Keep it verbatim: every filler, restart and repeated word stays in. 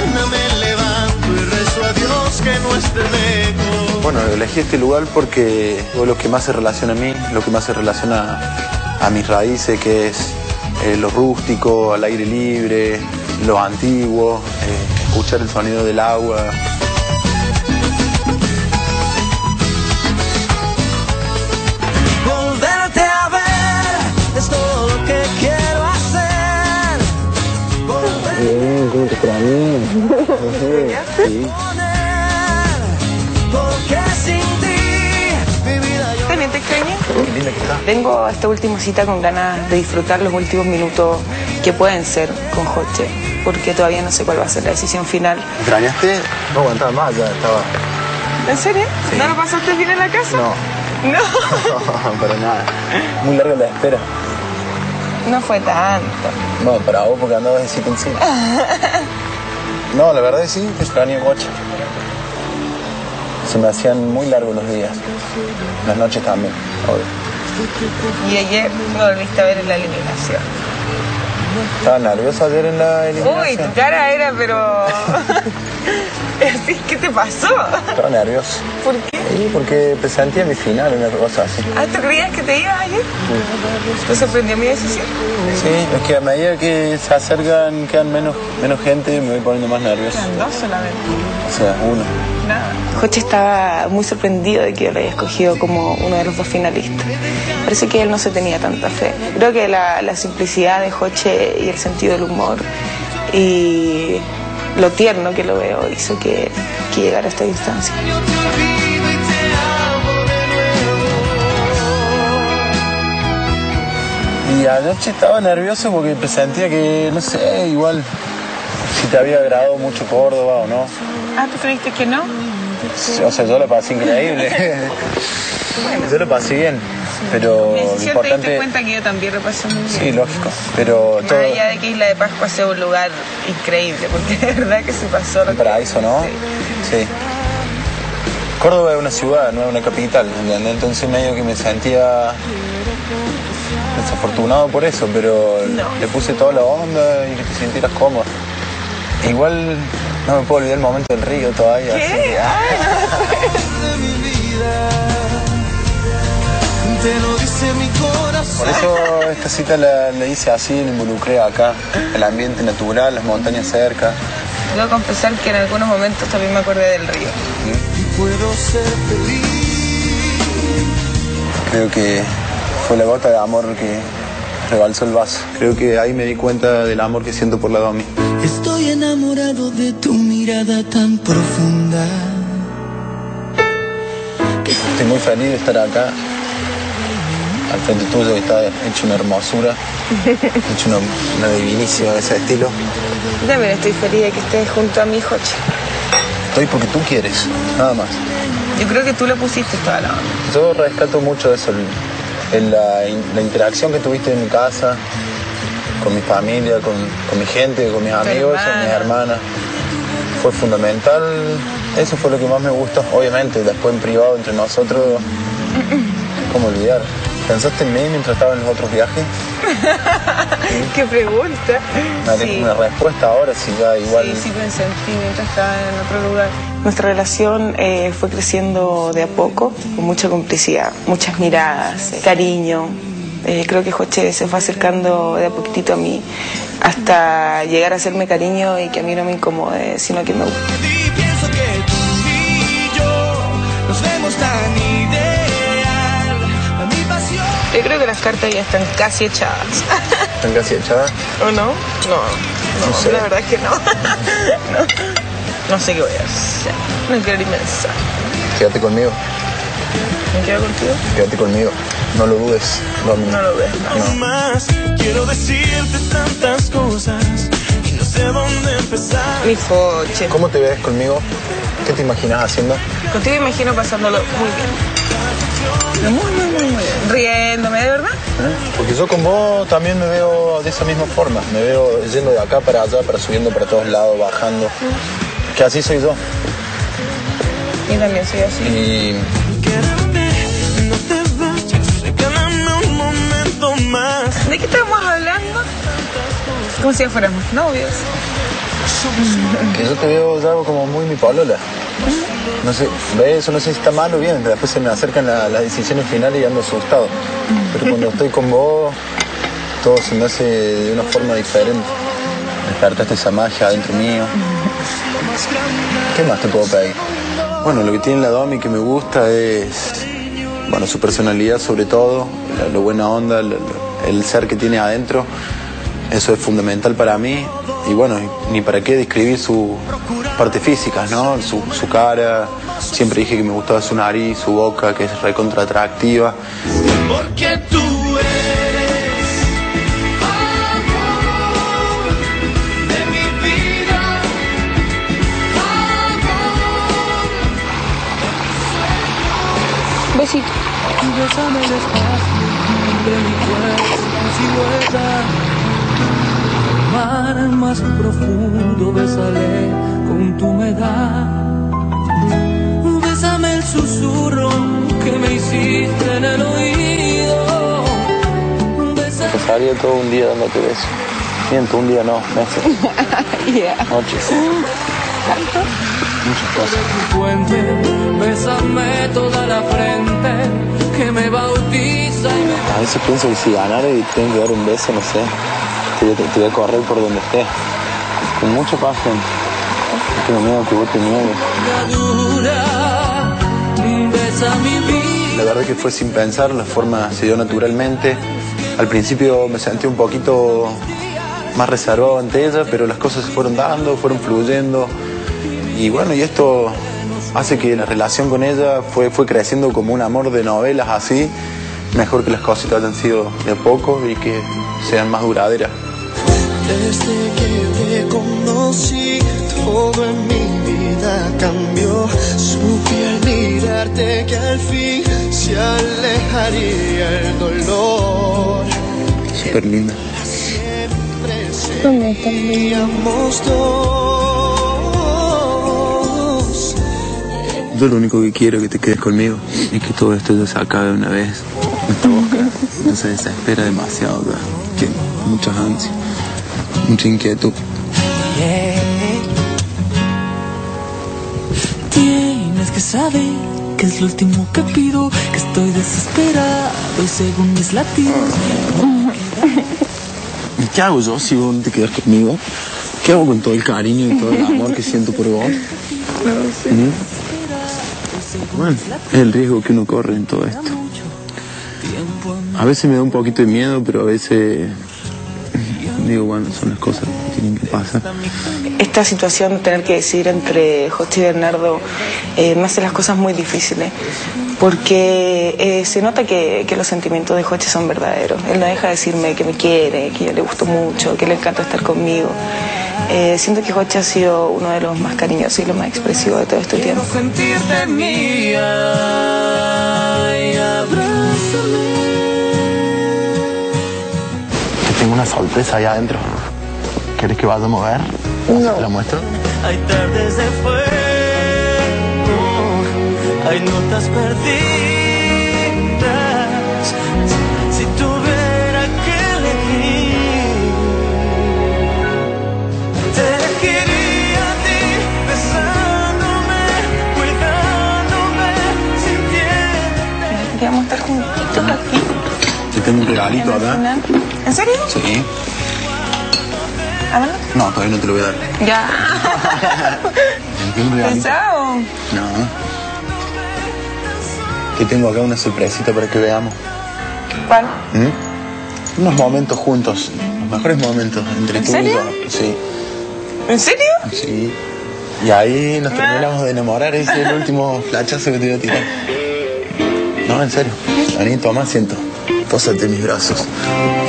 mañana me levanto y rezo a Dios que no esté lejos. Bueno, elegí este lugar porque es lo que más se relaciona a mí, lo que más se relaciona a, a mis raíces, que es eh, lo rústico, al aire libre, lo antiguo, eh, escuchar el sonido del agua. Volverte a ver es todo lo que quiero hacer. Bien, ¿cómo te extrañé? Sí. Porque sin ti mi vida yo... ¿También te extrañé? Qué linda que está. Vengo a esta última cita con ganas de disfrutar los últimos minutos que pueden ser con Joche, porque todavía no sé cuál va a ser la decisión final. ¿Me extrañaste? No aguantaba más, ya estaba... ¿En serio? Sí. ¿No lo pasaste bien en la casa? No. No. No, para nada. Muy larga la espera. No fue tanto. No, para vos porque andabas de cita en cita. No, la verdad es sí, te extraño Joche. Se me hacían muy largos los días. Las noches también, obvio. Y ayer me volviste a ver en la eliminación. Estaba nervioso ayer en la eliminación. Uy, tu cara era, pero... ¿Qué te pasó? Estaba nervioso. ¿Por qué? Sí, porque presentía mi final, una cosa así. Ah, ¿tú creías que te ibas ayer? ¿Te sorprendió mi decisión? Sí, es que a medida que se acercan, quedan menos, menos gente, me voy poniendo más nervioso. Eran dos solamente. O sea, uno. Nada. Joche estaba muy sorprendido de que yo lo haya escogido como uno de los dos finalistas. Parece que él no se tenía tanta fe. Creo que la, la simplicidad de Joche y el sentido del humor y lo tierno que lo veo hizo que, que llegara a esta distancia. Yo te olvido y te amo de nuevo. Y anoche estaba nervioso porque presentía que, no sé, igual si te había agradado mucho Córdoba o no. Ah, ¿tú creíste que no? O sea, yo lo pasé increíble. Yo lo pasé bien, pero Mi lo decisión te importante... diste cuenta que yo también lo pasé muy bien. Sí, lógico, pero Más todo... allá de que Isla de Pascua sea un lugar increíble, porque de verdad que se pasó lo Un que... paraíso, ¿no? Sí. Sí. Córdoba es una ciudad, no es una capital, ¿entendés? Entonces medio que me sentía desafortunado por eso, pero No. le puse toda la onda y que te sintieras cómodo. Igual no me puedo olvidar el momento del río todavía. ¿Qué? Así que, ah. De mi vida, te lo dice mi corazón. Por eso esta cita la, la hice así, la involucré acá, el ambiente natural, las montañas cerca. Debo confesar que en algunos momentos también me acordé del río. Y puedo ser feliz. Creo que fue la gota de amor que rebalsó el vaso. Creo que ahí me di cuenta del amor que siento por la Domi. Estoy enamorado de tu mirada tan profunda. Estoy muy feliz de estar acá, al frente tuyo, que está hecho una hermosura, hecho una, una divinísima de ese estilo. Yo también estoy feliz de que estés junto a mi Joche. Estoy porque tú quieres, nada más. Yo creo que tú le pusiste toda la onda. Yo rescato mucho de eso, el- el- la, in- la interacción que tuviste en mi casa, con mi familia, con, con mi gente, con mis amigos, con mis hermanas. Fue fundamental, eso fue lo que más me gustó. Obviamente, después en privado entre nosotros, ¿cómo olvidar? ¿Pensaste en mí mientras estaba en los otros viajes? ¿Qué pregunta? Una, Sí. una respuesta ahora, si ya igual... Sí, sí pensé en ti mientras estaba en otro lugar. Nuestra relación eh, fue creciendo de a poco, con mucha complicidad, muchas miradas, eh, cariño. Eh, creo que Joche se fue acercando de a poquitito a mí hasta llegar a hacerme cariño y que a mí no me incomode, sino que me guste. Y pienso que tú y yo nos vemos tan ideal. A mi pasión. Yo creo que las cartas ya están casi echadas. ¿Están casi echadas? ¿O no? No, no, No sé. la verdad es que no. no. No sé qué voy a hacer. No quiero ni pensar. Quédate conmigo, ¿Me quedo contigo? quédate conmigo. No lo dudes, Domi. No lo ves, no. No más, quiero decirte tantas cosas y no sé dónde empezar. Mi Joche. ¿Cómo te ves conmigo? ¿Qué te imaginas haciendo? Contigo imagino pasándolo muy bien. Muy, muy, muy, muy bien. Riéndome, ¿de verdad? ¿Eh? Porque yo con vos también me veo de esa misma forma. Me veo yendo de acá para allá, para subiendo para todos lados, bajando. Que así soy yo. Yo también soy así. Y Quédate, no te vayas, regálame un momento más. ¿De qué estamos hablando? Como si fuéramos novios. Que yo te veo ya como muy mi polola. No sé, ve eso, no sé si está mal o bien, después se me acercan la, las decisiones finales y ando asustado. Pero cuando estoy con vos, todo se me hace de una forma diferente. Despertaste esa magia adentro mío. ¿Qué más te puedo pedir? Bueno, lo que tiene la Domi que me gusta es, bueno, su personalidad sobre todo, la, lo buena onda, el, el ser que tiene adentro. Eso es fundamental para mí. Y bueno, ni para qué describir su parte física, ¿no? Su, su cara. Siempre dije que me gustaba su nariz, su boca, que es recontra atractiva. Porque tú eres amor de mi vida, amor. Besito. Bésame despacio de mi cuerpo, silueta. Mar más profundo, bésale con tu humedad. Bésame el susurro que me hiciste en el oído. Bésame... Pasaría todo un día dándote besos. Miento, un día no, meses. Yeah. Noches. ¿Tanto? Muchas cosas. Tu puente, bésame toda la frente que me bautiza y me... A veces pienso que si ganara y tengo que dar un beso, no sé, te, te, te voy a correr por donde estés. Con mucha pasión. No tengo miedo que vos te niegues. La verdad que fue sin pensar, la forma se dio naturalmente. Al principio me sentí un poquito más reservado ante ella, pero las cosas se fueron dando, fueron fluyendo. Y bueno, y esto hace que la relación con ella fue, fue creciendo como un amor de novelas así. Mejor que las cositas hayan sido de a poco y que sean más duraderas. Desde que te conocí, todo en mi vida cambió. Supe al mirarte que al fin se alejaría el dolor. Súper linda. ¿Dónde está? Seríamos dos. Yo lo único que quiero es que te quedes conmigo y que todo esto ya se acabe de una vez. Esta boca no se desespera demasiado, ¿verdad? Tiene muchas ansias, mucha inquietud. Yeah. Tienes que saber que es lo último que pido, que estoy desesperado y según mis latidos. ¿Y qué hago yo si vos no te quedas conmigo? ¿Qué hago con todo el cariño y todo el amor que siento por vos? No sé. ¿Mm? Bueno, es el riesgo que uno corre en todo esto. A veces me da un poquito de miedo, pero a veces digo, bueno, son las cosas que tienen que pasar. Esta situación de tener que decidir entre Joche y Bernardo eh, me hace las cosas muy difíciles, porque eh, se nota que, que los sentimientos de Joche son verdaderos. Él no deja de decirme que me quiere, que yo le gusto mucho, que le encanta estar conmigo. Eh, siento que Joche ha sido uno de los más cariñosos y los más expresivos de todo este tiempo. Sentirte mía y abrázame. Tengo una sorpresa allá adentro. ¿Quieres que vayamos a ver? No. ¿Te la muestro? Hay tardes de fuego, hay notas perdidas. Si tuviera que elegir, te elegiría a ti, besándome, cuidándome, sintiéndote. Queríamos estar juntitos aquí. Te tengo un regalito acá. ¿En serio? Sí. A ver. No, todavía no te lo voy a dar. Ya. Te tengo un regalito. Pesado. No. Que tengo acá una sorpresita para que veamos. ¿Cuál? ¿Mm? Unos momentos juntos. Los mejores momentos entre ¿En tú serio? y yo. Sí. ¿En serio? Sí. Y ahí nos terminamos de enamorar. Ese es el último flachazo que te iba a tirar. No, en serio. Vení, toma asiento. Pósate en mis brazos.